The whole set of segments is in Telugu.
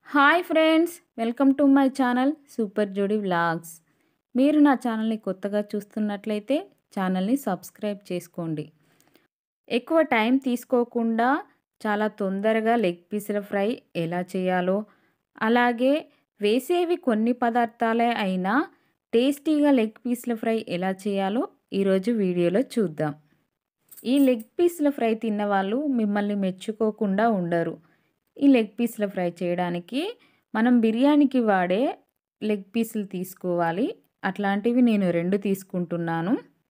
Hi friends, welcome to my channel super Jodi vlogs. మీరు నా ఛానల్ని కొత్తగా చూస్తున్నట్లయితే ఛానల్ని సబ్స్క్రైబ్ చేసుకోండి. ఎక్కువ టైం తీసుకోకుండా చాలా తొందరగా లెగ్ పీసుల ఫ్రై ఎలా చేయాలో, అలాగే వేసేవి కొన్ని పదార్థాలే అయినా టేస్టీగా లెగ్ పీసుల ఫ్రై ఎలా చేయాలో ఈరోజు వీడియోలో చూద్దాం. ఈ లెగ్ పీసుల ఫ్రై తిన్నవాళ్ళు మిమ్మల్ని మెచ్చుకోకుండా ఉండరు. ఈ లెగ్ పీసుల ఫ్రై చేయడానికి మనం బిర్యానీకి వాడే లెగ్ పీసులు తీసుకోవాలి. అట్లాంటివి నేను 2 తీసుకుంటున్నాను.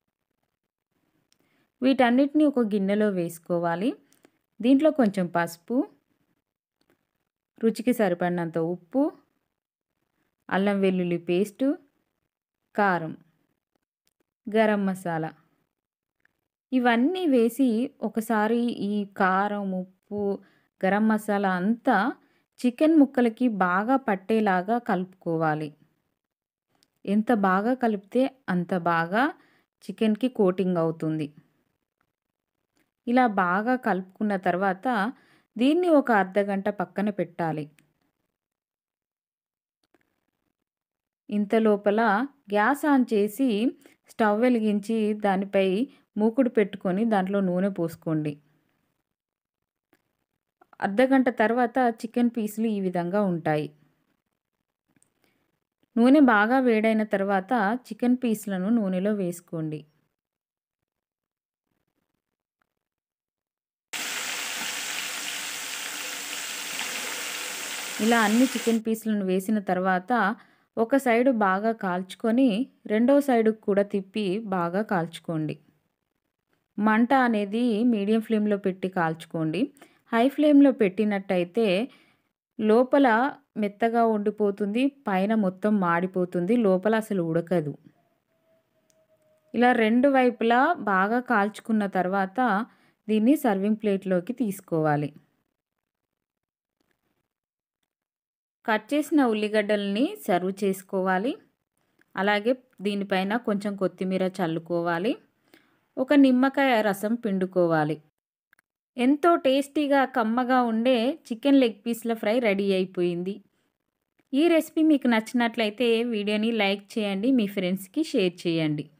వీటన్నిటిని ఒక గిన్నెలో వేసుకోవాలి. దీంట్లో కొంచెం పసుపు, రుచికి సరిపడినంత ఉప్పు, అల్లం వెల్లుల్లి పేస్టు, కారం, గరం మసాలా ఇవన్నీ వేసి ఒకసారి ఈ కారం, ఉప్పు, గరం మసాలా అంతా చికెన్ ముక్కలకి బాగా పట్టేలాగా కలుపుకోవాలి. ఎంత బాగా కలిపితే అంత బాగా చికెన్కి కోటింగ్ అవుతుంది. ఇలా బాగా కలుపుకున్న తర్వాత దీన్ని ఒక అర్ధగంట పక్కన పెట్టాలి. ఇంతలోపల గ్యాస్ ఆన్ చేసి స్టవ్ వెలిగించి దానిపై మూకుడు పెట్టుకొని దాంట్లో నూనె పోసుకోండి. అర్ధగంట తర్వాత చికెన్ పీసులు ఈ విధంగా ఉంటాయి. నూనె బాగా వేడైన తర్వాత చికెన్ పీసులను నూనెలో వేసుకోండి. ఇలా అన్ని చికెన్ పీసులను వేసిన తర్వాత ఒక సైడు బాగా కాల్చుకొని రెండో సైడుకు కూడా తిప్పి బాగా కాల్చుకోండి. మంట అనేది మీడియం ఫ్లేమ్లో పెట్టి కాల్చుకోండి. హై ఫ్లేమ్లో పెట్టినట్టయితే లోపల మెత్తగా ఉండిపోతుంది, పైన మొత్తం మాడిపోతుంది, లోపల అసలు ఉడకదు. ఇలా రెండు వైపులా బాగా కాల్చుకున్న తర్వాత దీన్ని సర్వింగ్ ప్లేట్లోకి తీసుకోవాలి. కట్ చేసిన ఉల్లిగడ్డల్ని సర్వ్ చేసుకోవాలి. అలాగే దీనిపైన కొంచెం కొత్తిమీర చల్లుకోవాలి. ఒక నిమ్మకాయ రసం పిండుకోవాలి. ఎంతో టేస్టీగా కమ్మగా ఉండే చికెన్ లెగ్ పీస్ల ఫ్రై రెడీ అయిపోయింది. ఈ రెసిపీ మీకు నచ్చినట్లయితే వీడియోని లైక్ చేయండి, మీ ఫ్రెండ్స్కి షేర్ చేయండి.